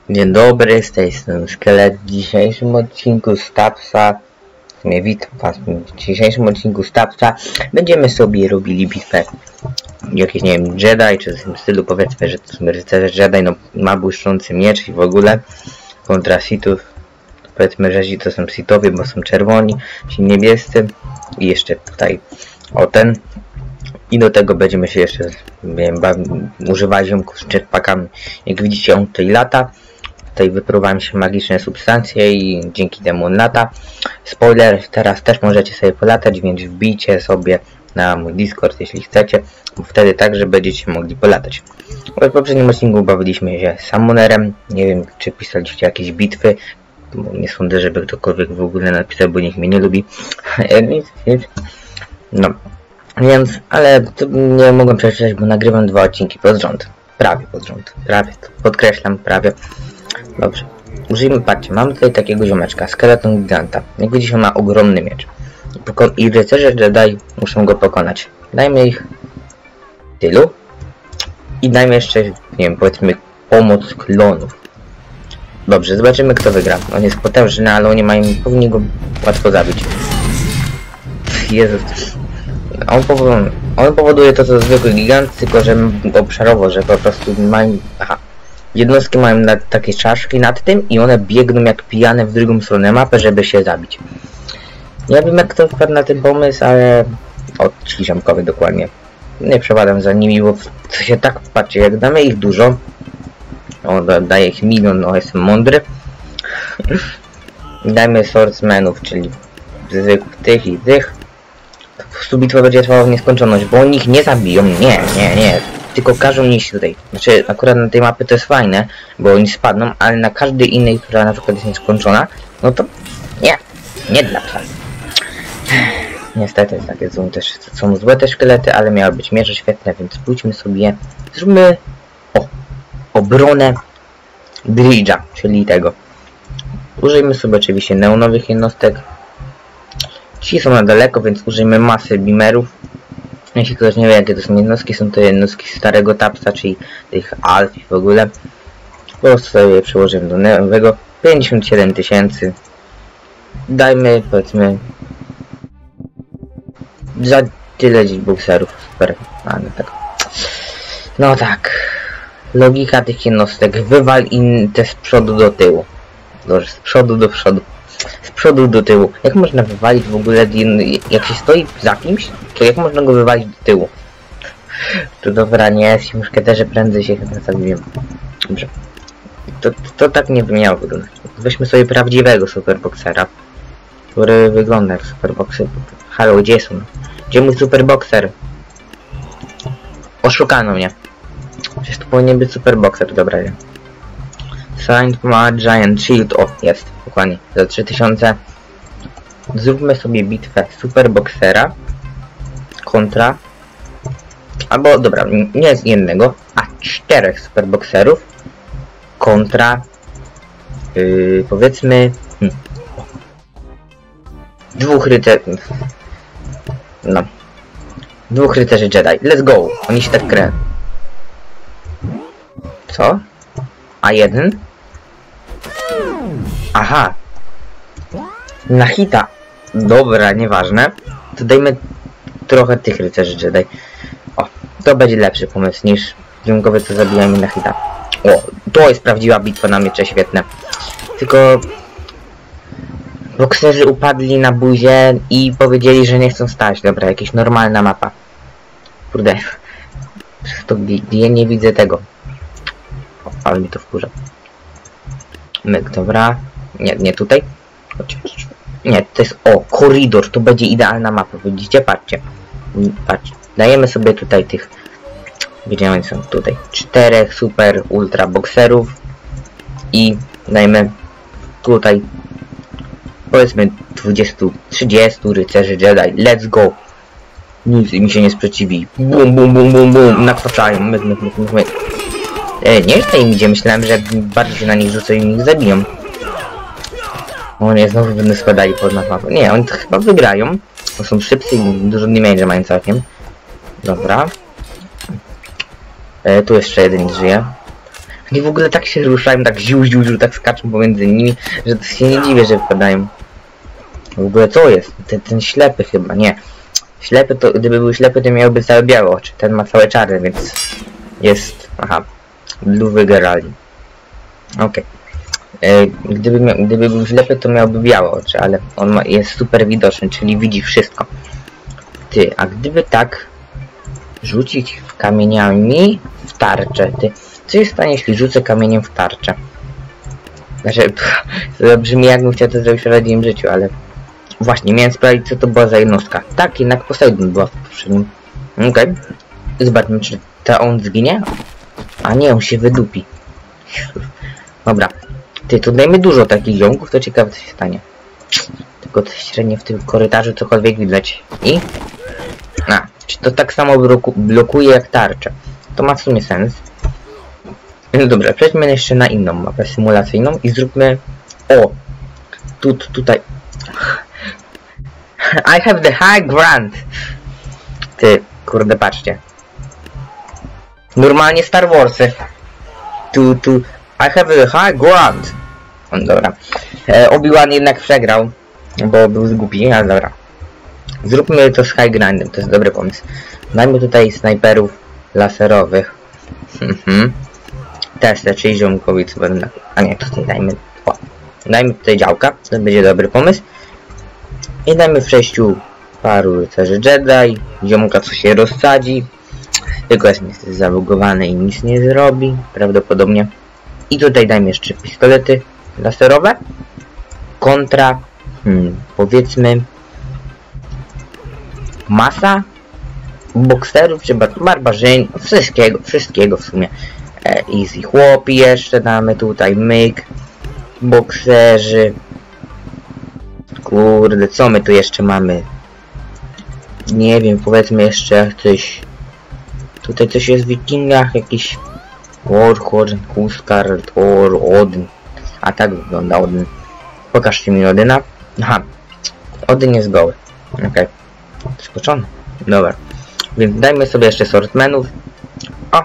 Dzień dobry, z tej strony Szkielet. W dzisiejszym odcinku z Tapsa, witam was, w dzisiejszym odcinku z Tapsa będziemy sobie robili bitwę jakieś, nie wiem, Jedi, czy w tym stylu, powiedzmy, że to są rycerze Jedi, no ma błyszczący miecz i w ogóle kontra Sithów. Powiedzmy, że to są Sithowie, bo są czerwoni, ci niebiescy i jeszcze tutaj o ten. I do tego będziemy się jeszcze, nie wiem, używać ziomków z jetpackami. Jak widzicie, on tutaj lata. Tutaj wypróbowałem się magiczne substancje i dzięki temu on lata. Spoiler, teraz też możecie sobie polatać, więc wbijcie sobie na mój Discord, jeśli chcecie, bo wtedy także będziecie mogli polatać. W poprzednim odcinku bawiliśmy się Summonerem. Nie wiem, czy pisaliście jakieś bitwy, bo nie sądzę, żeby ktokolwiek w ogóle napisał, bo nikt mnie nie lubi. No, więc, ale nie mogłem przeczytać, bo nagrywam 2 odcinki pod rząd. Prawie pod rząd. Prawie, podkreślam, prawie. Dobrze. Użyjmy, patrzcie, mamy tutaj takiego ziomeczka, skeleton giganta. Jak widzicie, on ma ogromny miecz. I rycerze Jedi muszą go pokonać. Dajmy ich tylu. I dajmy jeszcze, nie wiem, powiedzmy, pomoc klonów. Dobrze, zobaczymy, kto wygra. On jest potężny, ale oni powinni go łatwo zabić. Jezus. On powoduje to, co zwykły gigant, tylko że obszarowo, że po prostu mają... Aha. Jednostki mają takie czaszki nad tym i one biegną jak pijane w drugą stronę mapy, żeby się zabić. Nie wiem, jak kto wpadł na ten pomysł, ale... O, ci ziomkowie dokładnie. Nie przepadam za nimi, bo co się tak patrzy, jak damy ich dużo, daję ich 1 000 000, no jestem mądry. Dajmy swordsmanów, czyli zwykłych tych i tych. Bitwa będzie trwała w nieskończoność, bo oni ich nie zabiją, nie. Tylko każą iść tutaj. Znaczy, akurat na tej mapy to jest fajne, bo oni spadną, ale na każdej innej, która na przykład jest nieskończona, no to nie dla psa. Niestety, takie są złe te szkielety, ale miały być miecze świetne, więc pójdźmy sobie, zróbmy obronę Bridge'a, czyli tego. Użyjmy sobie oczywiście neonowych jednostek. Ci są na daleko, więc użyjmy masy beamerów. Jeśli ktoś nie wie, jakie to są jednostki starego Tapsa, czyli tych alf i w ogóle. Po prostu sobie je przełożymy do nowego. 57 000. Dajmy, powiedzmy, za tyle bokserów. Super. No tak. No tak. Logika tych jednostek. Wywal te z przodu do tyłu. Dobrze, z przodu do przodu. Z przodu do tyłu. Jak można wywalić w ogóle, jak się stoi za kimś, to jak można go wywalić do tyłu? To dobra, nie, ci muszkieterzy prędzej się chyba zabiją. Dobrze. To tak nie miało wyglądać. Weźmy sobie prawdziwego superboksera, który wygląda jak superbokser. Halo, gdzie są? Gdzie mój superbokser? Oszukano mnie. Przecież to powinien być superbokser, dobra, nie? Signed ma Giant Shield. O, jest, dokładnie, za 3000. Zróbmy sobie bitwę superboksera kontra, albo dobra, nie z jednego, a 4 superbokserów kontra powiedzmy 2 rycerzy. No, 2 rycerzy Jedi. Let's go! Oni się tak kręcą. Co? A jeden? Aha. Na hita. Dobra, nieważne. To dajmy trochę tych rycerzy Jedi. O, to będzie lepszy pomysł niż ziomkowie, co zabijamy na hita. O, to jest prawdziwa bitwa na miecze, świetne. Tylko bokserzy upadli na buzię i powiedzieli, że nie chcą stać. Dobra, jakaś normalna mapa. Kurde. To ja nie widzę tego. O, ale mi to wkurza. Myk, dobra. Nie tutaj. Chociaż... Nie, to jest... O, koridor. To będzie idealna mapa. Widzicie? Patrzcie. Patrzcie. Dajemy sobie tutaj tych... Gdzie oni są? Tutaj. 4 super ultra bokserów. I dajmy tutaj powiedzmy 20-30 rycerzy Jedi. Let's go. Nic mi się nie sprzeciwi. Bum, bum, bum, bum, bum. Nakwaczają. Myk. Nie idzie. Myślałem, że jak bardziej na nich rzucę i ich zabiją. O nie, znowu będą składali pod mapę. Nie, oni to chyba wygrają. Bo są szybcy i dużo damage mają całkiem. Dobra. Tu jeszcze jeden żyje. Oni w ogóle tak się ruszają, tak ziu, tak skaczą pomiędzy nimi, że to się nie dziwię, że wypadają. W ogóle co jest? Ten ślepy chyba, nie. Ślepy to, gdyby był ślepy, to miałby całe białe oczy. Ten ma całe czarne, więc jest... Aha. Blue wygrali. Okej. Gdyby był ślepy, to miałby białe oczy, ale on jest super widoczny, czyli widzi wszystko. Ty, a gdyby tak rzucić kamieniami w tarczę, ty, co się stanie, jeśli rzucę kamieniem w tarczę? Znaczy, to brzmi, jakbym chciał to zrobić w prawdziwym życiu, ale... Właśnie, miałem sprawdzić, co to była za jednostka. Tak, jednak Poseidon była w poprzednim. Okej. Zobaczmy, czy ta on zginie? A nie, on się wydupi. Dobra. Ty, tu dajmy dużo takich ziomków, to ciekawe, co się stanie. Tylko coś średnio w tym korytarzu cokolwiek widać. I? A, czy to tak samo blokuje jak tarczę? To ma w sumie sens. No dobra, przejdźmy jeszcze na inną mapę symulacyjną i zróbmy... O! Tutaj... I have the high ground! Ty, kurde, patrzcie. Normalnie Star Warsy. I have the high ground! Dobra. Obi-Wan jednak przegrał, bo był zgłupi, ale dobra. Zróbmy to z high groundem, to jest dobry pomysł. Dajmy tutaj snajperów laserowych. Tesla, czyli ziomkowi, co będę... A nie, tutaj dajmy... O. Dajmy tutaj działka, to będzie dobry pomysł. I dajmy w przejściu paru rycerzy Jedi, ziomka, co się rozsadzi. Tylko jest niestety zalogowany i nic nie zrobi, prawdopodobnie. I tutaj dajmy jeszcze pistolety laserowe. Kontra, powiedzmy, masa bokserów, czy barbarzyń, wszystkiego w sumie. Easy chłopi jeszcze damy tutaj, myk, bokserzy. Kurde, co my tu jeszcze mamy? Nie wiem, powiedzmy jeszcze coś. Tutaj coś jest w wikingach, jakiś Warhorn, Huskar, Thor, Odyn. A tak wygląda Odyn. Pokażcie mi Odyna. Aha, Odyn jest goły. Okej. Skoczony. Dobra. Więc dajmy sobie jeszcze swordsmanów. O!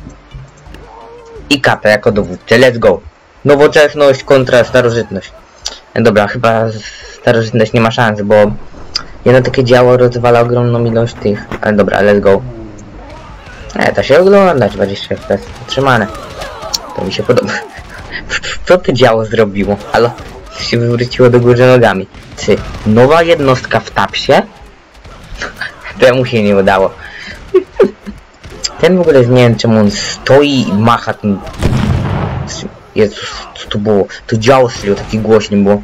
I kapę jako dowódcę. Let's go. Nowoczesność kontra starożytność. Dobra, chyba starożytność nie ma szans, bo jedno takie działo rozwala ogromną ilość tych. Ale dobra, let's go. To się ogląda, 20 FPS utrzymane. To mi się podoba. Co to działo zrobiło? Halo? To się wywróciło do góry nogami. Ty, nowa jednostka w tapsie? Temu się nie udało. Ten w ogóle nie wiem, czemu on stoi i macha tym... Jezus, co to było? To działo serio taki głośny było.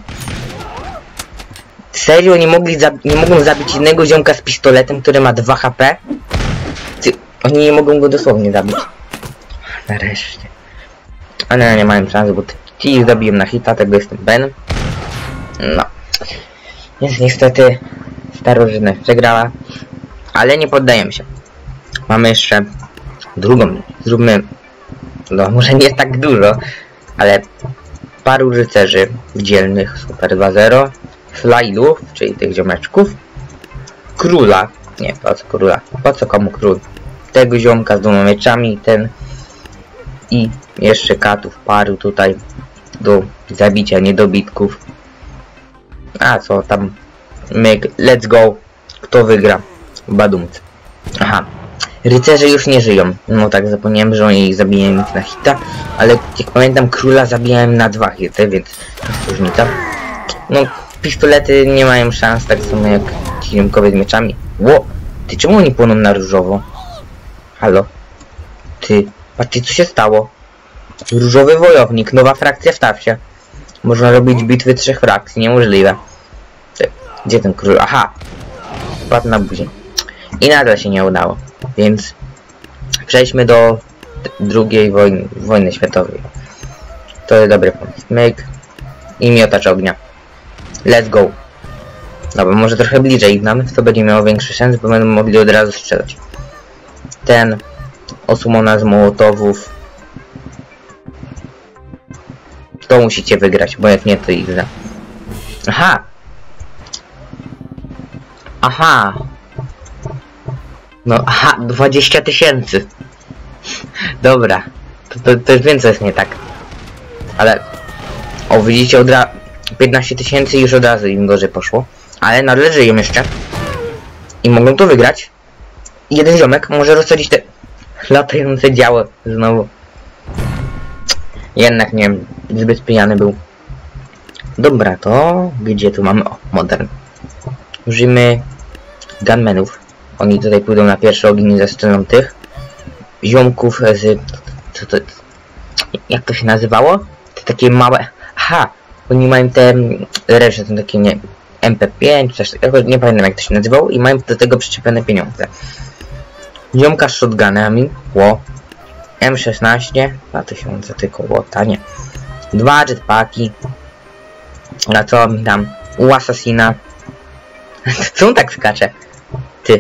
Serio nie mogą zabić jednego ziomka z pistoletem, który ma 2 HP? Ty, oni nie mogą go dosłownie zabić. Nareszcie. Ale nie mają szans, bo ci zabiję na hita, tego jestem Ben. No. Więc niestety starożytność przegrała. Ale nie poddajemy się. Mamy jeszcze drugą. Zróbmy, no może nie tak dużo, ale paru rycerzy dzielnych, Super 2.0, Slailów, czyli tych ziomeczków, króla, nie, po co króla, po co komu król, tego ziomka z 2 mieczami, ten i jeszcze katów, paru tutaj do zabicia niedobitków. A co tam, myk, let's go, kto wygra, badumc. Aha. Rycerze już nie żyją. No tak, zapomniałem, że oni zabijają ich na hita, ale jak pamiętam, króla zabijałem na 2 hity, więc jest różnica. No, pistolety nie mają szans, tak samo jak ci ziomkowie z mieczami. Ło! Ty, czemu oni płoną na różowo? Halo? Ty, patrzcie, co się stało. Różowy wojownik, nowa frakcja w tapsie. Można robić bitwy 3 frakcji, niemożliwe. Ty, gdzie ten król? Aha! Padł na buzię. I nadal się nie udało. Więc przejdźmy do II wojny światowej. To jest dobry pomysł. Myk i miotacz ognia. Let's go. Dobra, może trochę bliżej ich mamy, to będzie miało większy sens, bo będą mogli od razu strzelać. Ten osłona z mołotowów. To musicie wygrać, bo jak nie, to ich za. Aha! Aha! No, aha, 20 000. Dobra, To już wiem, co jest nie tak. Ale... O, widzicie, 15 000 już od razu im gorzej poszło. Ale nadal żyją jeszcze. I mogą to wygrać. I jeden ziomek może rozsadzić te latające działo znowu. Jednak nie wiem, zbyt pijany był. Dobra, to gdzie tu mamy? O, modern. Użyjmy gunmenów. Oni tutaj pójdą na pierwszy ogień i zastrzelą tych ziomków z... Jak to się nazywało? Te takie małe... Aha! Oni mają te reszty, są takie nie... MP5, coś takiego, nie pamiętam jak to się nazywało i mają do tego przyczepione pieniądze. Ziomka z shotgunami, ło. M16, 2000 tylko łota, nie. 2 jetpacki. A co mi tam? U Assassina. Co on tak skacze? Ty.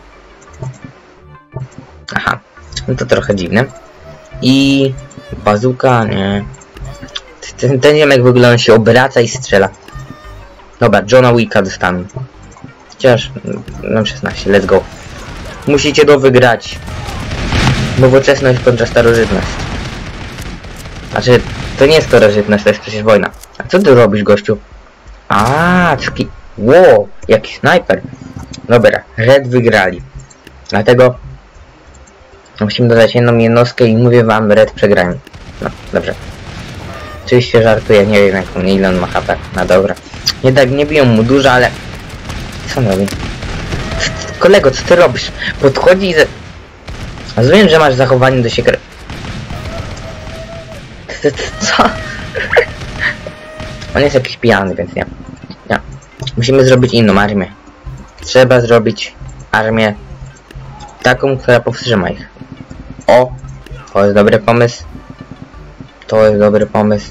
Aha. No to trochę dziwne. I... bazuka, nie. Ten ziomek w ogóle on się obraca i strzela. Dobra, Johna Wicka dostaną. Chociaż... mam 16, let's go. Musicie to wygrać. Nowoczesność kontra starożytność. Znaczy, to nie jest starożytność, to jest przecież wojna. A co ty robisz, gościu? A, taki... Wow, jaki snajper. Dobra, Red wygrali. Dlatego... musimy dodać jedną jednostkę i mówię wam, Red przegrają. No, dobrze. Oczywiście żartuję, nie wiem ile on ma HP. No dobra. Nie tak, nie biją mu dużo, ale... Co on robi? Kolego, co ty robisz? Podchodzi i ze... Rozumiem, że masz zachowanie do siekry. Co? On jest jakiś pijany, więc nie. Nie. Musimy zrobić inną armię. Trzeba zrobić armię taką, która powstrzyma ich. O! To jest dobry pomysł. To jest dobry pomysł.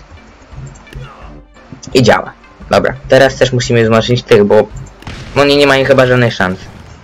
I działa. Dobra, teraz też musimy wzmocnić tych, bo oni nie mają chyba żadnej szans.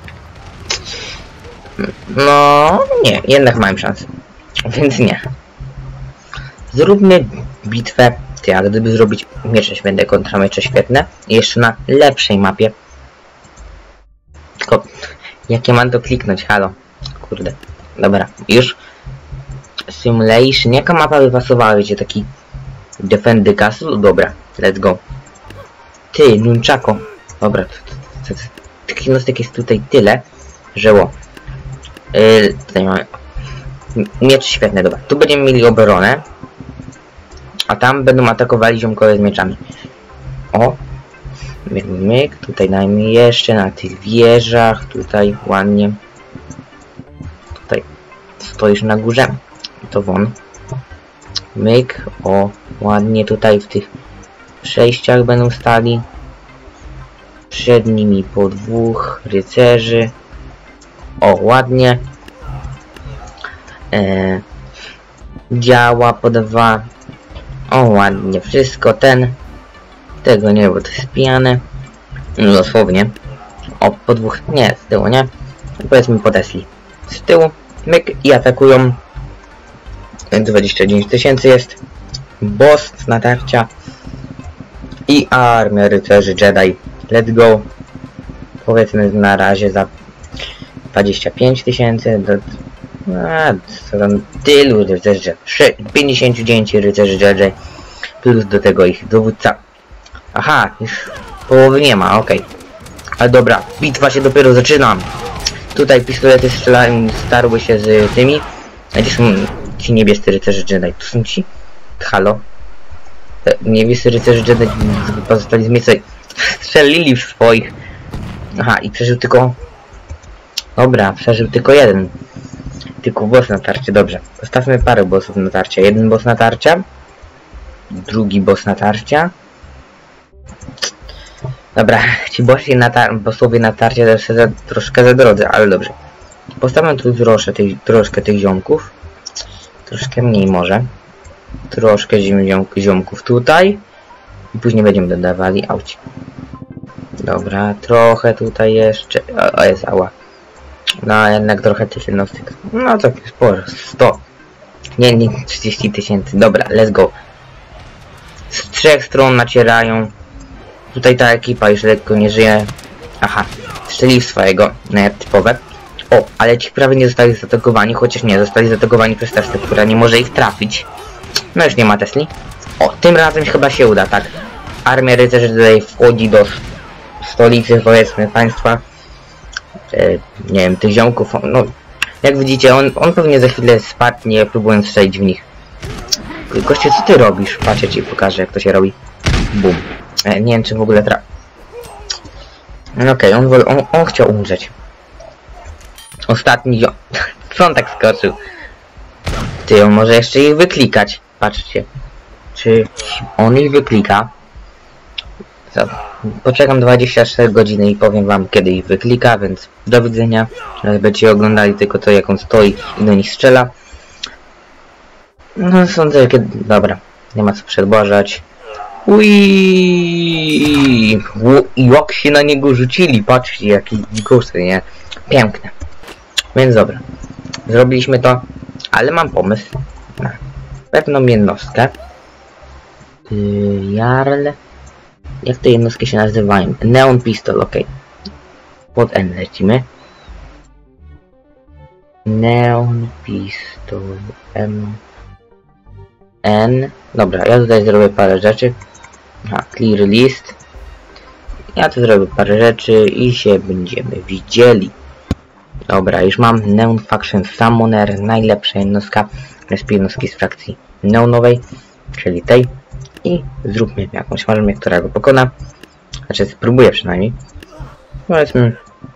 No, nie, jednak mają szansę. Więc nie. Zróbmy bitwę. Ty, ale gdyby zrobić miecze święte kontra miecze świetne. I jeszcze na lepszej mapie. Tylko, jakie mam to kliknąć? Halo. Kurde. Dobra, już. Simulation. Jaka mapa by pasowała? Wiecie, taki Defend the Castle? Dobra, let's go. Ty, Nunchako. Dobra, tych jednostek jest tutaj tyle, że ło. Tutaj mamy miecz świetny, dobra. Tu będziemy mieli obronę, a tam będą atakowali ziomkowie z mieczami. O! Myk, myk. Tutaj dajmy jeszcze na tych wieżach. Tutaj ładnie. Tutaj stoisz na górze. To won. Myk. O, ładnie tutaj w tych przejściach będą stali. Przed nimi po 2 rycerzy. O, ładnie. Działa po 2. O, ładnie wszystko. Tego nie, bo to jest pijane. No, dosłownie. O, po 2. Nie, z tyłu, nie? Powiedzmy po Tesli. Z tyłu. Myk i atakują. 29 000 jest. Boss natarcia. I armia rycerzy Jedi. Let's go. Powiedzmy na razie za 25 000. Co tam? Tylu rycerzy. 59 rycerzy Jedi. Plus do tego ich dowódca. Aha, już połowy nie ma, okej. Ale dobra, bitwa się dopiero zaczyna. Tutaj pistolety strzelają, starły się z tymi. A gdzie są ci niebiescy rycerze Jedi? Tu są ci? Halo? Te niebiescy rycerze Jedi pozostali z miejsca. Strzelili w swoich. Aha, i przeżył tylko... Dobra, przeżył tylko jeden. Tylko boss na tarcie, dobrze. Postawmy parę bossów na tarcie. Jeden boss na tarcia. Drugi boss na tarcia. Dobra, ci bossowie na tarcie też troszkę za drodze, ale dobrze. Postawmy tu troszkę tych ziomków. Troszkę mniej może. Troszkę ziomków tutaj. I później będziemy dodawali auci. Dobra, trochę tutaj jeszcze. O, jest ała. No, jednak trochę tych jednostek. No, to sporo. 100. Nie, 30 000. Dobra, let's go. Z 3 stron nacierają. Tutaj ta ekipa już lekko nie żyje. Aha, strzeli swojego, typowe. O, ale ci prawie nie zostali zaatakowani, chociaż nie, zostali zaatakowani przez Teslę, która nie może ich trafić. No już nie ma Tesli. O, tym razem chyba się uda, tak. Armia rycerzy tutaj wchodzi do stolicy, powiedzmy, państwa. Nie wiem, tych ziomków, no... Jak widzicie, on pewnie za chwilę spadnie, próbując strzelić w nich. Gościu, co ty robisz? Patrzę ci, pokażę, jak to się robi. Bum. Nie wiem, czy w ogóle No okej, on chciał umrzeć. Ostatni co on tak skoczył? Ty, on może jeszcze ich wyklikać. Patrzcie. Czy on ich wyklika? Poczekam 24 godziny i powiem wam, kiedy ich wyklika, więc do widzenia. Będziecie oglądali tylko to, jak on stoi i do nich strzela. No sądzę, kiedy... Dobra, nie ma co przedłużać. Uiii! Jak się na niego rzucili, patrzcie, jakie głosy, nie? Piękne. Więc dobra, zrobiliśmy to, ale mam pomysł na pewną jednostkę. Jarl... Jak te jednostki się nazywają? Neon Pistol, ok. Pod N lecimy. Neon Pistol N. Dobra, ja tutaj zrobię parę rzeczy. Clear list. Ja tu zrobię parę rzeczy i się będziemy widzieli. Dobra, już mam Neon Faction Summoner, najlepsza jednostka. Jest jednostki z frakcji neonowej, czyli tej. I zróbmy jakąś armię, która go pokona. Znaczy spróbuję przynajmniej. Powiedzmy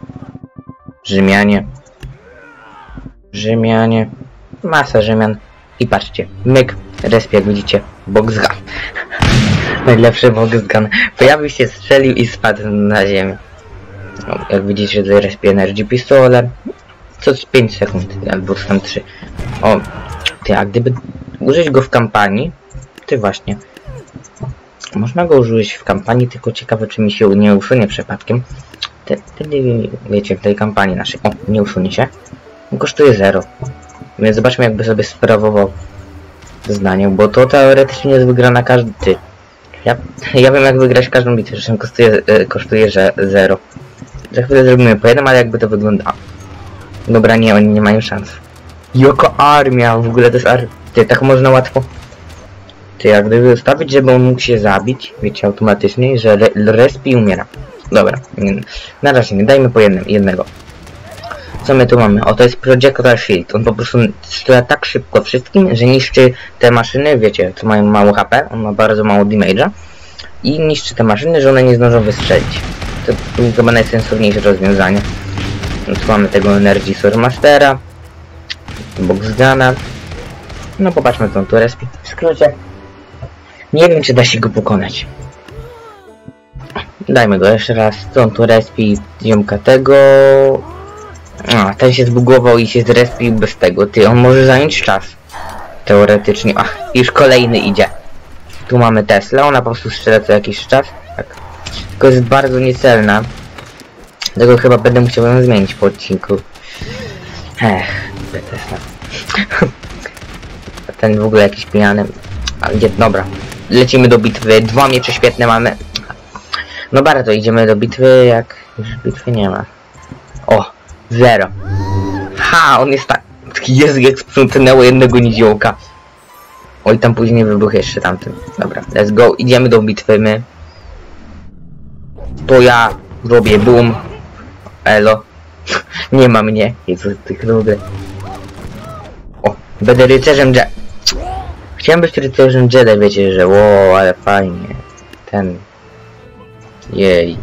Rzymianie. Masa Rzymian. I patrzcie, myk, resp, jak widzicie, Boxgun. Najlepszy Boxgun. Pojawił się, strzelił i spadł na ziemię. No, jak widzicie, tutaj resp Energy Pistole. Co 5 sekund, albo tam 3. O, ty, a gdyby użyć go w kampanii, ty właśnie. Można go użyć w kampanii, tylko ciekawe, czy mi się nie usunie przypadkiem. Wtedy, wiecie, w tej kampanii naszej. O, nie usunie się. Kosztuje 0. Więc zobaczmy, jakby sobie sprawował zdanie, bo to teoretycznie jest wygrana każdy... Ty. Ja wiem, jak wygrać każdą bitwę, że kosztuje, że 0. Za chwilę zrobimy po jednym, ale jakby to wyglądało. Dobra, nie, oni nie mają szans. Jaka armia, w ogóle to jest armia. Ty, tak można łatwo... Ty, jak gdyby ustawić, żeby on mógł się zabić, wiecie, automatycznie, że respi umiera. Dobra, na razie nie, dajmy po jednego. Co my tu mamy? O, to jest Projectile Shield. On po prostu strzela tak szybko wszystkim, że niszczy te maszyny, wiecie, co mają mało HP, on ma bardzo mało damage'a. I niszczy te maszyny, że one nie zdążą wystrzelić. To chyba najsensowniejsze rozwiązanie. No tu mamy tego Energy Swordmastera, Boxguna. No popatrzmy, co on tu respi. W skrócie. Nie wiem, czy da się go pokonać. Dajmy go jeszcze raz. Co on tu respi? Ziomka tego... A, ten się zbugował i się zrespił bez tego. Ty, on może zająć czas. Teoretycznie. Ach, już kolejny idzie. Tu mamy Tesla, ona po prostu strzela co jakiś czas. Tak. Tylko jest bardzo niecelna. Dlatego chyba będę musiał ją zmienić po odcinku. Tesla. Ten w ogóle jakiś pijany. Dobra. Lecimy do bitwy. 2 miecze świetne mamy. No bardzo, idziemy do bitwy, jak już bitwy nie ma. O, 0. Ha, on jest tak... Jezu, jak sprzątnęło jednego niziołka. Oj, tam później wybuch jeszcze tamten. Dobra, let's go. Idziemy do bitwy my. To ja robię boom. Elo. Nie ma mnie. Jezu, tych lubię. O, będę rycerzem Chciałem być rycerzem Jedi, wiecie, że wow, ale fajnie. Ten... Jej.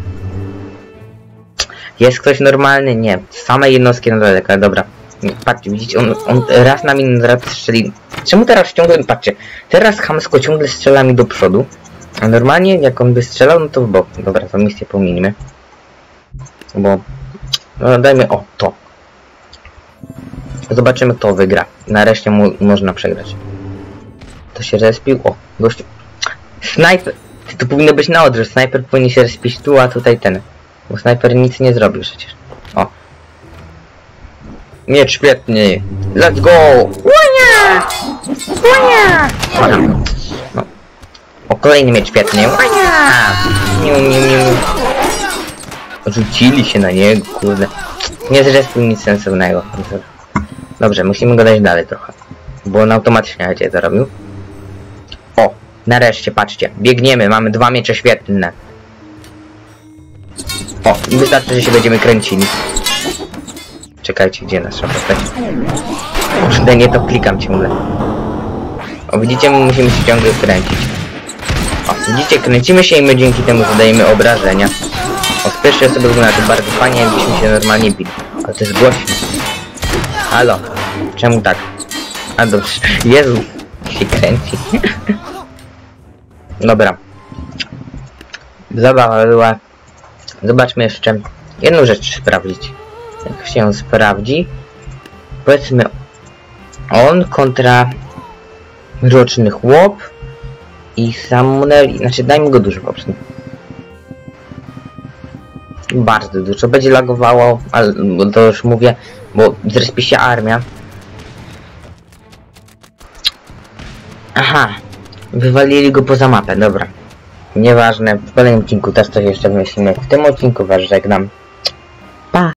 Jest ktoś normalny? Nie. Same jednostki na daleka, dobra. Patrzcie, widzicie, on raz na minę raz strzeli. Czemu teraz ciągle... Patrzcie, teraz chamsko ciągle strzela mi do przodu. A normalnie, jak on by strzelał, no to w bok. Dobra, to misję pominimy. Bo... No dajmy... O, to. Zobaczymy, kto wygra. Nareszcie można przegrać. To się respił. O, gościu. Snajper! To powinno być na odwrót. Snajper powinien się respić tu, a tutaj ten. Bo snajper nic nie zrobił przecież. O. Miecz świetny. Let's go! Wania! Wania! No. O, kolejny miecz świetny. Wania! Rzucili się na niego, kurde. Nie zrespił nic sensownego. Dobrze, musimy go dać dalej trochę. Bo on automatycznie będzie to robił. O, nareszcie, patrzcie. Biegniemy, mamy 2 miecze świetne. O, wystarczy, że się będziemy kręcili. Czekajcie, gdzie nasza postać? Kurde, nie to klikam ciągle. O, widzicie, my musimy się ciągle kręcić. O, widzicie, kręcimy się i my dzięki temu zadajemy obrażenia. O, z pierwszej osoby wygląda to bardzo fajnie, jakbyśmy się normalnie bili. Ale to jest głośno. Halo, czemu tak? A dobrze, Jezu, się kręci. Dobra. Zabawa była. Zobaczmy jeszcze jedną rzecz sprawdzić. Jak się ją sprawdzi, powiedzmy on kontra Mroczny Chłop i Samuel, znaczy dajmy go dużo po prostu. Bardzo dużo. Będzie lagowało, ale to już mówię, bo zrespi się armia. Aha, wywalili go poza mapę, dobra. Nieważne, w kolejnym odcinku też coś jeszcze wymyślimy. W tym odcinku was żegnam.